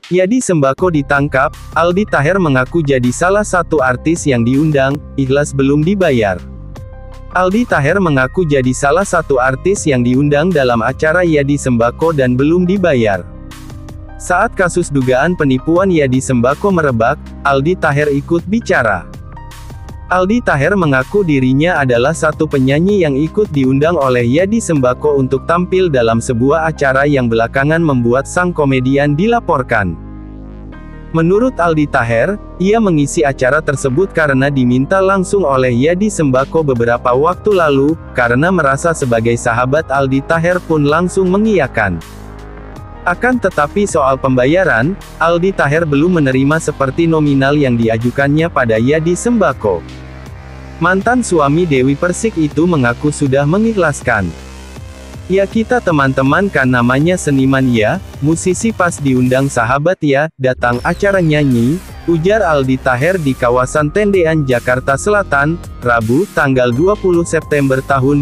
Yadi Sembako ditangkap, Aldi Taher mengaku jadi salah satu artis yang diundang, ikhlas belum dibayar. Aldi Taher mengaku jadi salah satu artis yang diundang dalam acara Yadi Sembako dan belum dibayar. Saat kasus dugaan penipuan Yadi Sembako merebak, Aldi Taher ikut bicara. Aldi Taher mengaku dirinya adalah satu penyanyi yang ikut diundang oleh Yadi Sembako untuk tampil dalam sebuah acara yang belakangan membuat sang komedian dilaporkan. Menurut Aldi Taher, ia mengisi acara tersebut karena diminta langsung oleh Yadi Sembako beberapa waktu lalu, karena merasa sebagai sahabat Aldi Taher pun langsung mengiyakan. Akan tetapi soal pembayaran, Aldi Taher belum menerima seperti nominal yang diajukannya pada Yadi Sembako. Mantan suami Dewi Persik itu mengaku sudah mengikhlaskan. Ya kita teman-teman kan namanya seniman ya, musisi pas diundang sahabat ya, datang acara nyanyi, ujar Aldi Taher di kawasan Tendean Jakarta Selatan, Rabu, tanggal 20 September tahun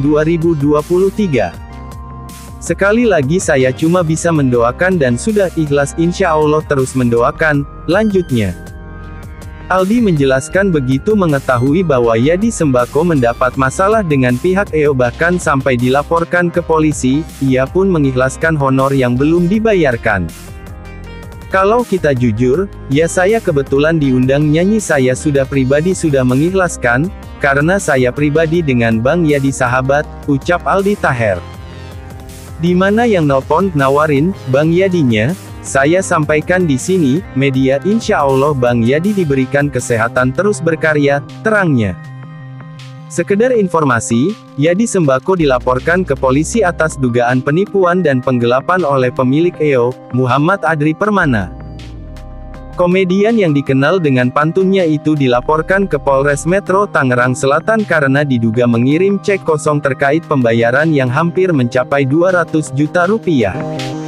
2023. Sekali lagi saya cuma bisa mendoakan dan sudah ikhlas insya Allah terus mendoakan, lanjutnya. Aldi menjelaskan begitu mengetahui bahwa Yadi Sembako mendapat masalah dengan pihak EO bahkan sampai dilaporkan ke polisi, ia pun mengikhlaskan honor yang belum dibayarkan. Kalau kita jujur, ya saya kebetulan diundang nyanyi saya sudah pribadi sudah mengikhlaskan, karena saya pribadi dengan Bang Yadi sahabat, ucap Aldi Taher. Di mana yang nelpon, nawarin, Bang Yadinya? Saya sampaikan di sini, media insya Allah Bang Yadi diberikan kesehatan terus berkarya, terangnya. Sekedar informasi, Yadi Sembako dilaporkan ke polisi atas dugaan penipuan dan penggelapan oleh pemilik EO, Muhammad Adri Permana. Komedian yang dikenal dengan pantunnya itu dilaporkan ke Polres Metro Tangerang Selatan karena diduga mengirim cek kosong terkait pembayaran yang hampir mencapai 200 juta rupiah.